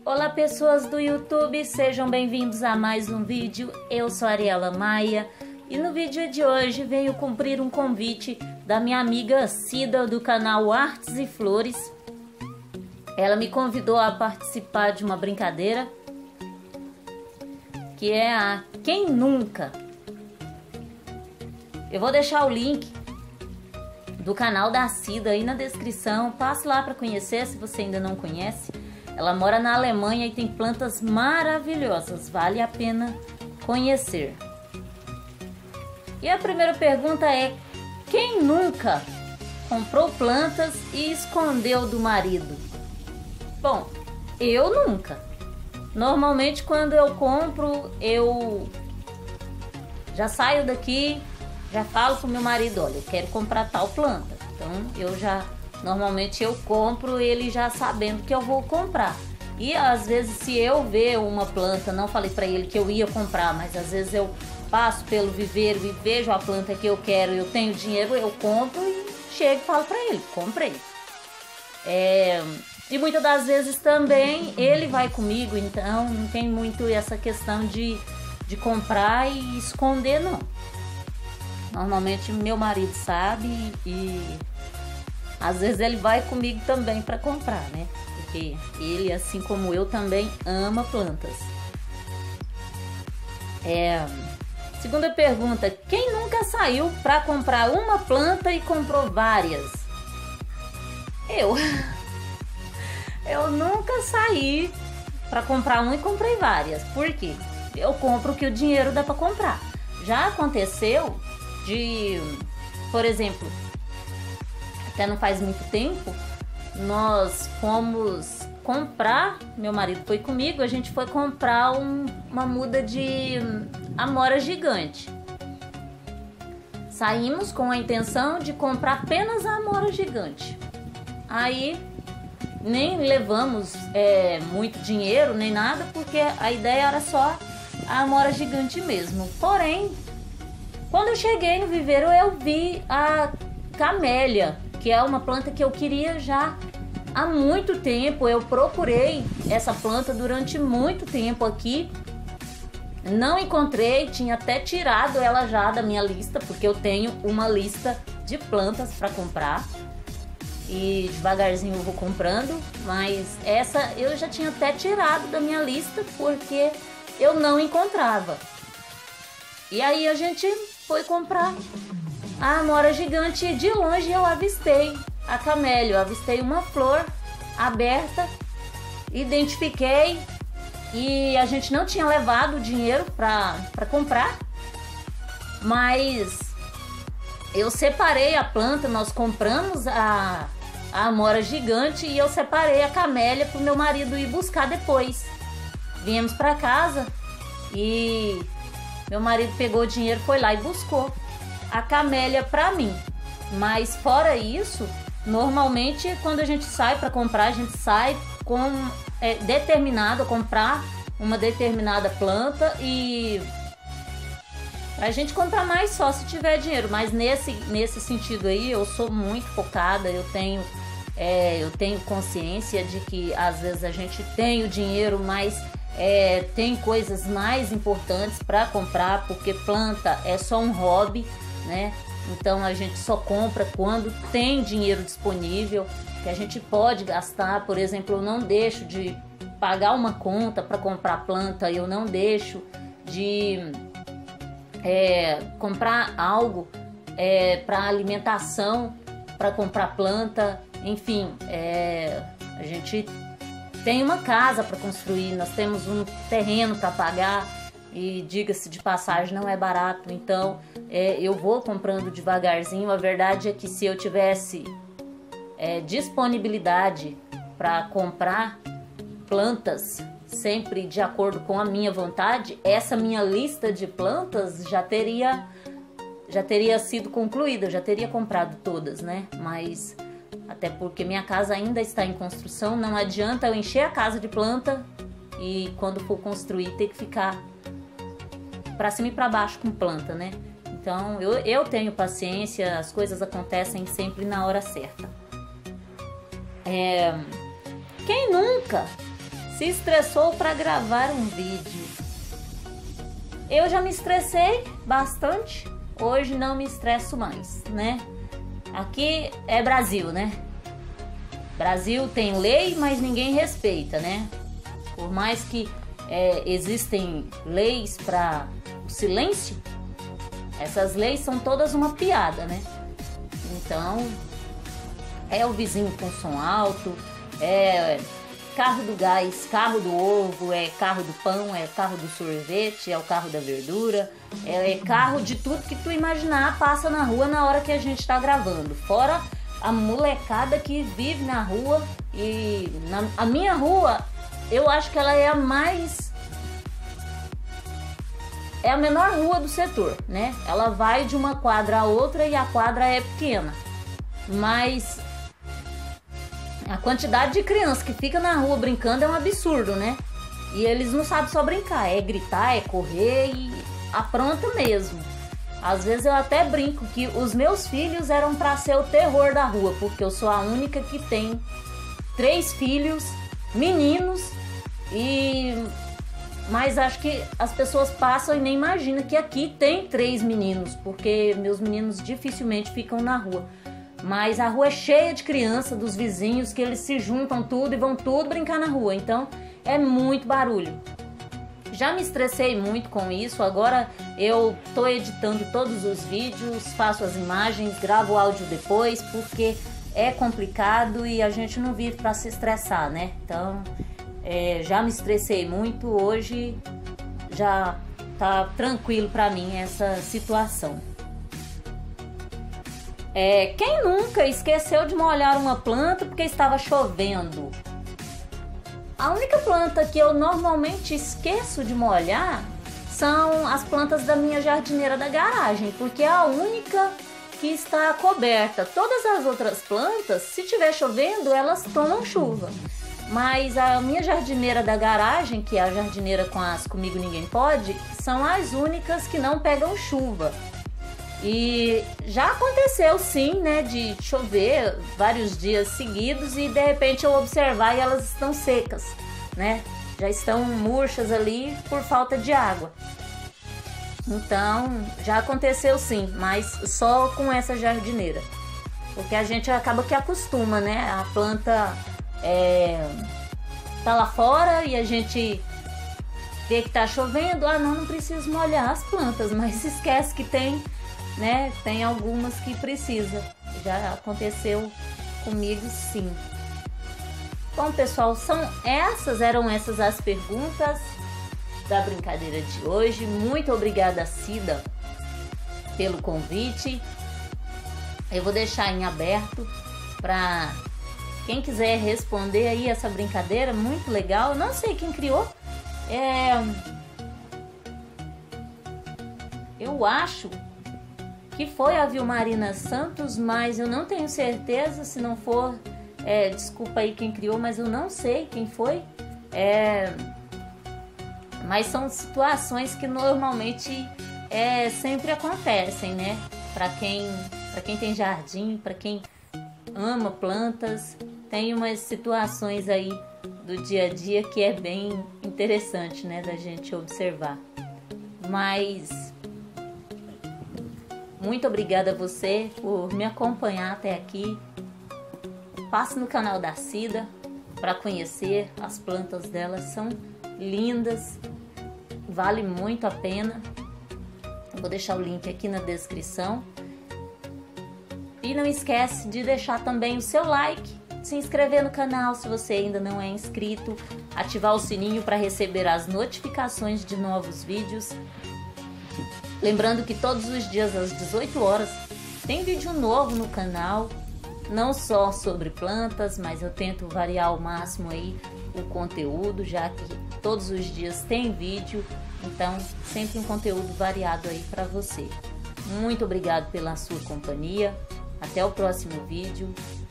Olá pessoas do YouTube, sejam bem-vindos a mais um vídeo. Eu sou a Ariela Maia e no vídeo de hoje venho cumprir um convite da minha amiga Cida do canal Artes e Flores. Ela me convidou a participar de uma brincadeira que é a Quem Nunca. Eu vou deixar o link do canal da Cida aí na descrição. Passe lá para conhecer se você ainda não conhece. Ela mora na Alemanha e tem plantas maravilhosas, vale a pena conhecer. E a primeira pergunta é: quem nunca comprou plantas e escondeu do marido? Bom, eu nunca. Normalmente quando eu compro, eu já saio daqui, já falo pro meu marido: olha, eu quero comprar tal planta. Então normalmente eu compro ele já sabendo que eu vou comprar. E às vezes se eu ver uma planta, não falei para ele que eu ia comprar, mas às vezes eu passo pelo viveiro e vejo a planta que eu quero, eu tenho dinheiro, eu compro e chego e falo para ele: comprei. E muitas das vezes também ele vai comigo, então não tem muito essa questão de comprar e esconder, não. Normalmente meu marido sabe e às vezes ele vai comigo também para comprar, né? Porque ele, assim como eu, também ama plantas. Segunda pergunta: quem nunca saiu para comprar uma planta e comprou várias? Eu nunca saí para comprar uma e comprei várias. Por quê? Eu compro o que o dinheiro dá para comprar. Já aconteceu por exemplo, até não faz muito tempo, nós fomos comprar, meu marido foi comigo, a gente foi comprar uma muda de amora gigante. Saímos com a intenção de comprar apenas a amora gigante. Aí nem levamos muito dinheiro nem nada, porque a ideia era só a amora gigante mesmo. Porém, quando eu cheguei no viveiro, eu vi a camélia, que é uma planta que eu queria já há muito tempo. Eu procurei essa planta durante muito tempo aqui, não encontrei, tinha até tirado ela já da minha lista, porque eu tenho uma lista de plantas para comprar e devagarzinho eu vou comprando, mas essa eu já tinha até tirado da minha lista porque eu não encontrava. E aí a gente foi comprar a amora gigante e de longe eu avistei a camélia, eu avistei uma flor aberta, identifiquei e a gente não tinha levado o dinheiro para comprar, mas eu separei a planta, nós compramos a amora gigante e eu separei a camélia para o meu marido ir buscar depois. Viemos para casa e meu marido pegou o dinheiro, foi lá e buscou a camélia para mim. Mas fora isso, normalmente quando a gente sai para comprar, a gente sai com determinado a comprar uma determinada planta e a gente compra mais só se tiver dinheiro. Mas nesse sentido aí eu sou muito focada, eu tenho consciência de que às vezes a gente tem o dinheiro, mas tem coisas mais importantes para comprar, porque planta é só um hobby, né? Então a gente só compra quando tem dinheiro disponível, que a gente pode gastar. Por exemplo, eu não deixo de pagar uma conta para comprar planta, eu não deixo de comprar algo para alimentação, para comprar planta. Enfim, a gente tem uma casa para construir, nós temos um terreno para pagar e, diga-se de passagem, não é barato. Então eu vou comprando devagarzinho. A verdade é que se eu tivesse disponibilidade para comprar plantas sempre de acordo com a minha vontade, essa minha lista de plantas já teria sido concluída, eu já teria comprado todas, né? Mas até porque minha casa ainda está em construção, não adianta eu encher a casa de planta e quando for construir ter que ficar para cima e para baixo com planta, né? Então eu tenho paciência, as coisas acontecem sempre na hora certa. Quem nunca Se estressou para gravar um vídeo. Eu já me estressei bastante, hoje não me estresso mais, né? Aqui é Brasil, né? Brasil tem lei, mas ninguém respeita, né? Por mais que existem leis para o silêncio, essas leis são todas uma piada, né? Então, é o vizinho com som alto, é carro do gás, carro do ovo, é carro do pão, é carro do sorvete, é o carro da verdura, é carro de tudo que tu imaginar passa na rua na hora que a gente tá gravando. Fora a molecada que vive na rua, e a minha rua, eu acho que ela é a menor rua do setor, né? Ela vai de uma quadra a outra e a quadra é pequena, mas a quantidade de crianças que fica na rua brincando é um absurdo, né? E eles não sabem só brincar, é gritar, é correr e apronta mesmo. Às vezes eu até brinco que os meus filhos eram para ser o terror da rua, porque eu sou a única que tem 3 filhos, meninos, mas acho que as pessoas passam e nem imaginam que aqui tem 3 meninos, porque meus meninos dificilmente ficam na rua. Mas a rua é cheia de criança, dos vizinhos, que eles se juntam tudo e vão tudo brincar na rua. Então é muito barulho. Já me estressei muito com isso. Agora eu tô editando todos os vídeos, faço as imagens, gravo o áudio depois, porque é complicado e a gente não vive para se estressar, né? Então já me estressei muito. Hoje já tá tranquilo para mim essa situação. Quem nunca esqueceu de molhar uma planta porque estava chovendo? A única planta que eu normalmente esqueço de molhar são as plantas da minha jardineira da garagem, porque é a única que está coberta. Todas as outras plantas, se tiver chovendo, elas tomam chuva. Mas a minha jardineira da garagem, que é a jardineira com as Comigo Ninguém Pode, são as únicas que não pegam chuva. E já aconteceu sim, né, de chover vários dias seguidos e de repente eu observar e elas estão secas, né? Já estão murchas ali por falta de água. Então, já aconteceu sim, mas só com essa jardineira. Porque a gente acaba que acostuma, né? A planta tá lá fora e a gente vê que tá chovendo, não preciso molhar as plantas, mas esquece que tem, né? Tem algumas que precisa. Já aconteceu comigo sim. Bom, pessoal, eram essas as perguntas da brincadeira de hoje. Muito obrigada, Cida, pelo convite. Eu vou deixar em aberto para quem quiser responder aí essa brincadeira, muito legal. Eu não sei quem criou. Eu acho que foi a Vilmarina Santos, mas eu não tenho certeza. Se não for, desculpa aí quem criou, mas eu não sei quem foi. Mas são situações que normalmente sempre acontecem, né? Para quem tem jardim, para quem ama plantas, tem umas situações aí do dia a dia que é bem interessante, né, da gente observar. Mas muito obrigada a você por me acompanhar até aqui. Passe no canal da Cida para conhecer as plantas dela, são lindas, vale muito a pena. Vou deixar o link aqui na descrição. E não esquece de deixar também o seu like, se inscrever no canal se você ainda não é inscrito, ativar o sininho para receber as notificações de novos vídeos. Lembrando que todos os dias às 18 horas tem vídeo novo no canal, não só sobre plantas, mas eu tento variar ao máximo aí o conteúdo, já que todos os dias tem vídeo, então sempre um conteúdo variado aí para você. Muito obrigado pela sua companhia, até o próximo vídeo.